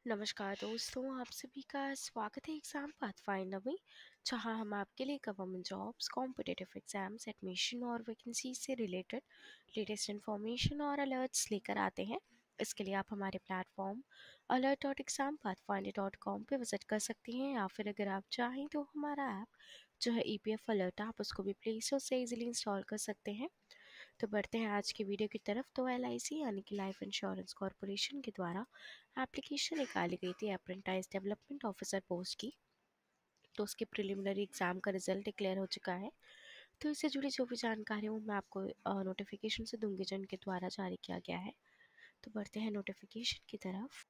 नमस्कार दोस्तों, आप सभी का स्वागत है एग्ज़ाम पाथफाइंडर में, जहां हम आपके लिए government jobs, competitive exams, admission और वैकेंसी से रिलेटेड लेटेस्ट इन्फॉर्मेशन और अलर्ट्स लेकर आते हैं। इसके लिए आप हमारे प्लेटफॉर्म alert.exampathfinder.com पे विजिट कर सकती हैं, या फिर अगर आप चाहें तो हमारा ऐप जो है EPF अलर्ट, आप उसको भी प्ले स्टोर से इजीली इंस्टॉल कर सकते हैं। तो बढ़ते हैं आज की वीडियो की तरफ। तो LIC यानी कि लाइफ इंश्योरेंस कॉरपोरेशन के द्वारा एप्लीकेशन निकाली गई थी अप्रेंटाइज डेवलपमेंट ऑफिसर पोस्ट की। तो उसके प्रिलिमिनरी एग्जाम का रिजल्ट डिक्लेयर हो चुका है। तो इससे जुड़ी जो भी जानकारी हूँ मैं आपको नोटिफिकेशन से दूंगी, जो इनके द्वारा जारी किया गया है। तो बढ़ते हैं नोटिफिकेशन की तरफ।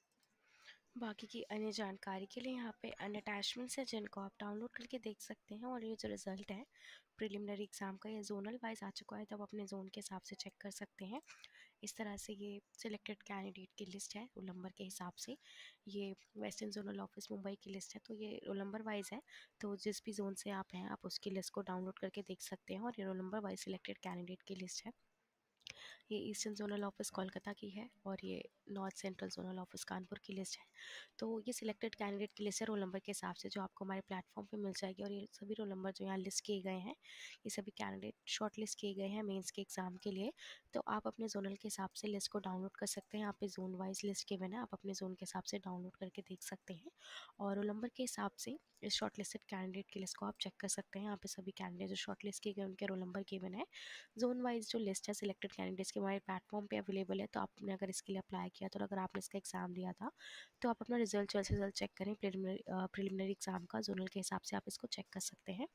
बाकी की अन्य जानकारी के लिए यहाँ पे अन्य अटैचमेंट्स हैं, जिनको आप डाउनलोड करके देख सकते हैं। और ये जो रिजल्ट है प्रिलिमिनरी एग्जाम का, ये जोनल वाइज आ चुका है, तब अपने जोन के हिसाब से चेक कर सकते हैं। इस तरह से ये सिलेक्टेड कैंडिडेट की लिस्ट है रोल नंबर के हिसाब से। ये वेस्टर्न जोनल ऑफिस मुंबई की लिस्ट है, तो ये रोल नंबर वाइज है। तो जिस भी जोन से आप हैं, आप उसकी लिस्ट को डाउनलोड करके देख सकते हैं। और ये roll number wise selected candidate की लिस्ट है। ये ईस्टर्न जोनल ऑफिस कोलकाता की है, और ये north central zonal office Kanpur की लिस्ट है। तो ये सिलेक्टेड कैंडिडेट की लिस्ट है रोल नंबर के हिसाब से, जो आपको हमारे प्लेटफॉर्म पे मिल जाएगी। और ये सभी रोल नंबर जो यहाँ लिस्ट किए गए हैं, ये सभी कैंडिडेट शॉर्ट लिस्ट किए गए हैं मेंस के एग्जाम के लिए। तो आप अपने जोनल के हिसाब से लिस्ट को डाउनलोड कर सकते हैं। यहाँ पे जोन वाइज लिस्ट के बिना आप अपने जोन के हिसाब से डाउनलोड करके देख सकते हैं। और रोल नंबर के हिसाब से इस शॉर्ट लिस्टेड कैंडिडेट की लिस्ट को आप चेक कर सकते हैं। यहाँ पे सभी कैंडिडेट जो शॉर्ट लिस्ट किए गए उनके रोल नंबर गिवन है। जोन वाइज जो लिस्ट है सिलेक्टेड कैंडिडेट्स के हमारे प्लेटफॉर्म पे अवेलेबल है। तो आपने अगर इसके लिए अप्लाई किया, तो अगर आपने इसका एग्जाम दिया था, तो आप अपना रिजल्ट जल्द से जल्द चेक करें। प्रिलिमिनरी एग्जाम का जोनल के हिसाब से आप इसको चेक कर सकते हैं।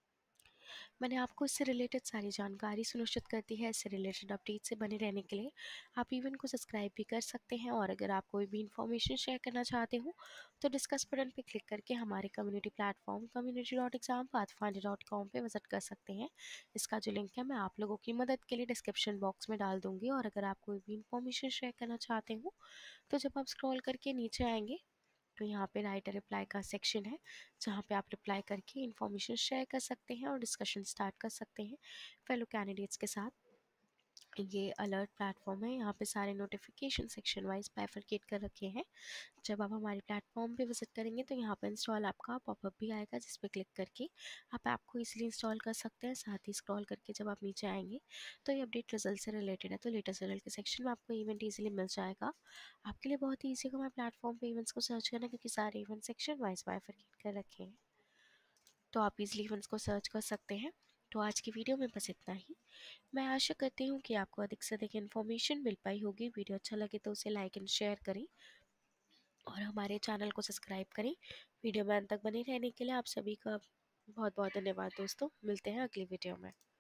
मैंने आपको इससे रिलेटेड सारी जानकारी सुनिश्चित करती है। इससे रिलेटेड अपडेट से बने रहने के लिए आप इवन को सब्सक्राइब भी कर सकते हैं। और अगर आप कोई भी इंफॉर्मेशन शेयर करना चाहते हो, तो डिस्कस बटन पे क्लिक करके हमारे कम्युनिटी प्लेटफॉर्म community.exampathfinder.com पे विजिट कर सकते हैं। इसका जो लिंक है मैं आप लोगों की मदद के लिए डिस्क्रिप्शन बॉक्स में डाल दूंगी। और अगर आप कोई भी इंफॉर्मेशन शेयर करना चाहते हो, तो जब आप स्क्रॉल करके नीचे आएंगे, तो यहाँ पे राइट रिप्लाई का सेक्शन है, जहाँ पे आप रिप्लाई करके इन्फॉर्मेशन शेयर कर सकते हैं और डिस्कशन स्टार्ट कर सकते हैं फेलो कैंडिडेट्स के साथ। ये अलर्ट प्लेटफॉर्म है, यहाँ पे सारे नोटिफिकेशन सेक्शन वाइज बाइफरकेट कर रखे हैं। जब आप हमारे प्लेटफॉर्म पे विजिट करेंगे, तो यहाँ पे इंस्टॉल ऐप का पॉपअप भी आएगा, जिस पे क्लिक करके आप ऐप को इजीली इंस्टॉल कर सकते हैं। साथ ही स्क्रॉल करके जब आप नीचे आएंगे, तो ये अपडेट रिजल्ट से रिलेटेड है, तो लेटेस्ट रिजल्ट के सेक्शन में आपको इवेंट इजीली मिल जाएगा। आपके लिए बहुत ही ईजी होगा हमारे प्लेटफॉर्म पे इवेंट्स को सर्च करना, क्योंकि सारे इवेंट सेक्शन वाइज बाइफरकेट कर रखे हैं, तो आप इजीली इवेंट्स को सर्च कर सकते हैं। तो आज की वीडियो में बस इतना ही। मैं आशा करती हूँ कि आपको अधिक से अधिक इन्फॉर्मेशन मिल पाई होगी। वीडियो अच्छा लगे तो उसे लाइक एंड शेयर करें, और हमारे चैनल को सब्सक्राइब करें। वीडियो में अंत तक बने रहने के लिए आप सभी का बहुत बहुत धन्यवाद दोस्तों। मिलते हैं अगली वीडियो में।